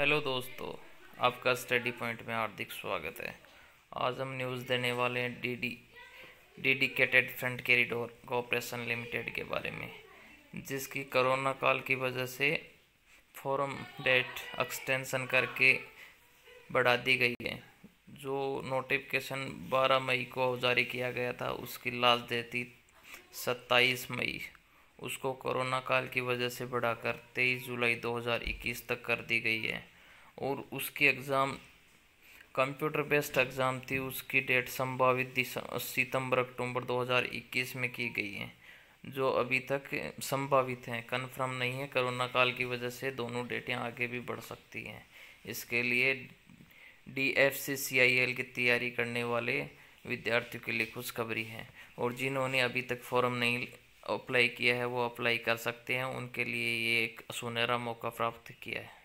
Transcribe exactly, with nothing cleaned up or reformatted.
Hello दोस्तों, आपका study point में हार्दिक स्वागत है। आज हम न्यूज़ देने वाले हैं DD dedicated front corridor corporation limited के बारे में, जिसकी कोरोना काल की वजह से फोरम डेट एक्सटेंशन करके बढ़ा दी गई है। जो नोटिफिकेशन बारह मई को जारी किया गया था, उसकी लास्ट डेट थी सत्ताईस मई। उसको कोरोना काल की वजह से बढ़ाकर तेईस जुलाई दो हज़ार इक्कीस तक कर दी गई है। और उसकी एग्ज़ाम कंप्यूटर बेस्ड एग्ज़ाम थी, उसकी डेट संभावित सितंबर अक्टूबर दो हज़ार इक्कीस में की गई है, जो अभी तक संभावित हैं, कन्फर्म नहीं है। कोरोना काल की वजह से दोनों डेटें आगे भी बढ़ सकती हैं। इसके लिए D F C C I L की तैयारी करने वाले विद्यार्थियों के लिए खुशखबरी है, और जिन्होंने अभी तक फॉर्म नहीं अप्लाई किया है वो अप्लाई कर सकते हैं। उनके लिए ये एक सुनहरा मौका प्राप्त किया है।